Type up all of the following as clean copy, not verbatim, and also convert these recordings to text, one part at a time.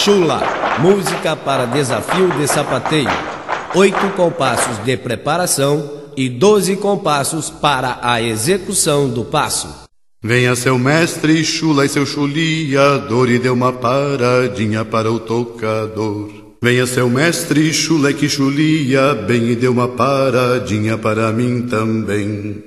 Chula, música para desafio de sapateio. 8 compassos de preparação e 12 compassos para a execução do passo. Venha seu mestre chula e seu chuliador e dê uma paradinha para o tocador. Venha seu mestre chula que chulia bem e dê uma paradinha para mim também.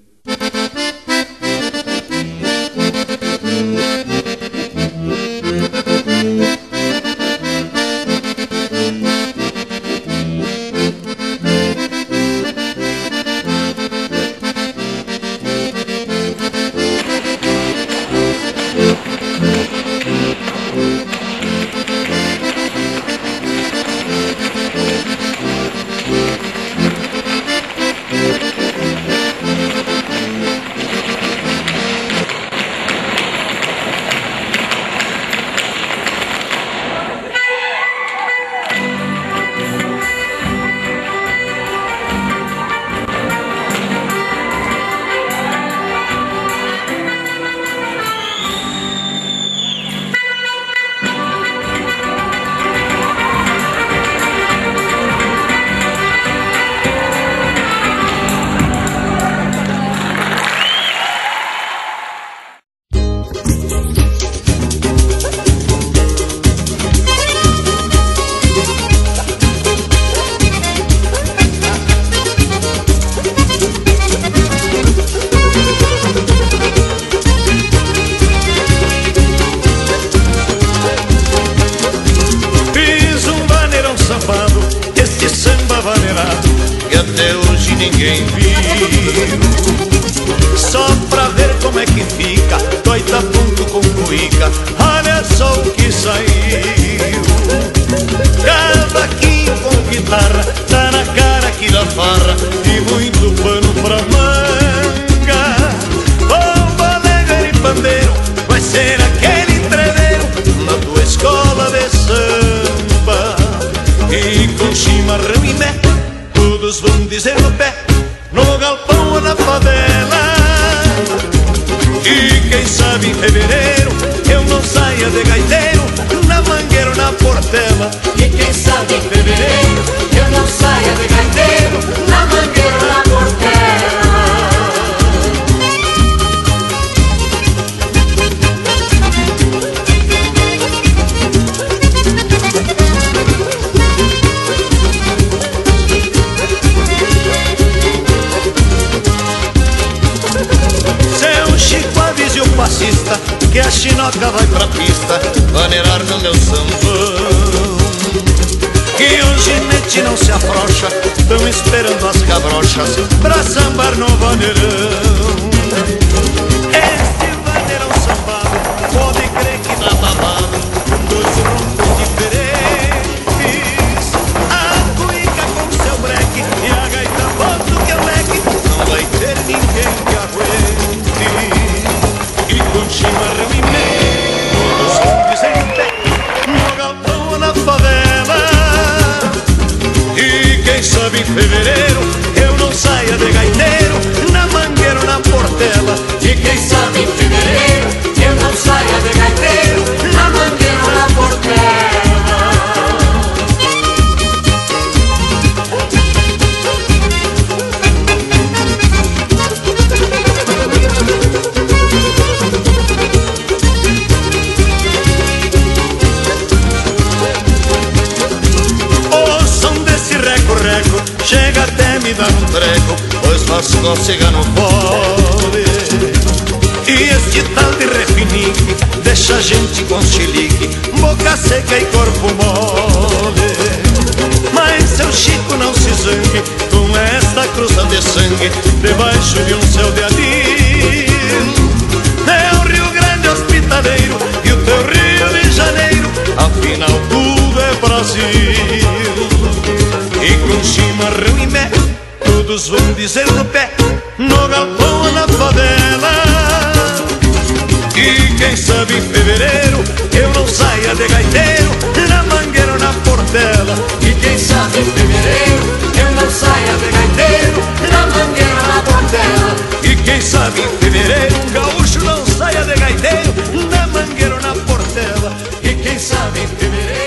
Ninguém viu, só pra ver como é que fica, doida ponto com cuíca, olha só o que saiu. Cavaquinho com guitarra, tá na cara que dá farra, e muito pano pra manga. Bomba alegre e pandeiro, vai ser aquele treveiro na tua escola de samba. E com chimarrão e mé, todos vão dizer no pé, no galpão ou na favela. E quem sabe em fevereiro eu não saia de gaiteiro, na mangueira ou na portela. E quem sabe em fevereiro eu não saia de gaiteiro, na mangueira ou na portela. Avise o passista que a chinoca vai pra pista maneirar no meu sambão. Que o ginete não se afrouxa, tão esperando as cabrochas pra sambar no vaneirão. Este vaneirão sambado, pode crer que dá babado, dois roncos diferentes. A cuíca com seu breque e a gaita bota que é o leque, não vai ter ninguém que aguente. E com chimarrão e meio, todos vão dizer em pé, no galpão ou na favela. E quem sabe em fevereiro eu não saia de gaiteiro, na mangueira ou na portela. E quem sabe em fevereiro eu não saia de gaiteiro, na mangueira ou na portela. Chega até me dar um treco, pois faz cócega no pole. E este tal de refinique deixa a gente com chilique, boca seca e corpo mole. Mas seu Chico não se zangue com esta cruza de sangue debaixo de um céu de anil. É o Rio Grande hospitaleiro e o teu Rio de Janeiro, afinal tudo é Brasil. E com chimarrão e mé, todos vão dizer no pé, no galpão ou na favela. E quem sabe em fevereiro eu não saia de gaiteiro, na mangueira ou na portela. E quem sabe em fevereiro eu não saia de gaiteiro, na mangueira ou na portela. E quem sabe em fevereiro um gaúcho não saia de gaiteiro, na mangueira ou na portela. E quem sabe em fevereiro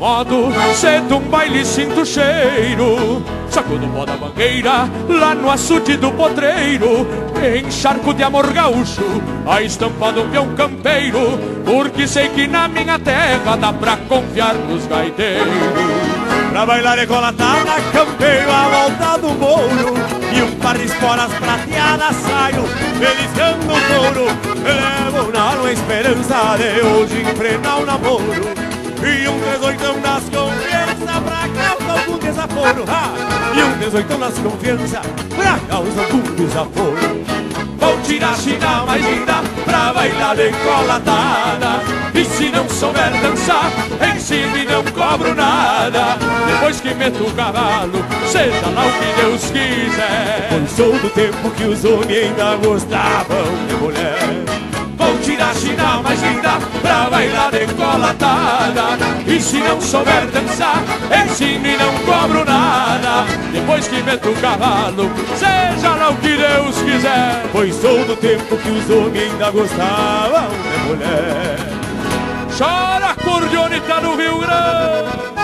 modo, cedo um baile sinto cheiro. Sacudo o pó da mangueira, lá no açude do potreiro. Encharco de amor gaúcho, a estampa de um peão campeiro. Porque sei que na minha terra dá pra confiar nos gaiteiros. Pra bailar ecolatada, campeio à volta do mouro. E um par de esporas prateadas saio, beliscando o couro. Levo na alma a esperança de hoje enfrenar o namoro. E um 18 nas confianças pra causar algum desaforo. E um 18 nas confianças pra causar algum desaforo. Vou tirar a china mais linda pra bailar decolatada. E se não souber dançar, ensino e não cobro nada. Depois que meto o cavalo, seja lá o que Deus quiser. Pois sou do tempo que os homens ainda gostavam de mulher. Vou tirar a china mais linda pra bailar decolatada. E se não souber dançar, ensino e não cobro nada. Depois que meto o cavalo, seja lá o que Deus quiser. Pois sou do tempo que os homens ainda gostavam de mulher. Chora, acordeonita no Rio Grande.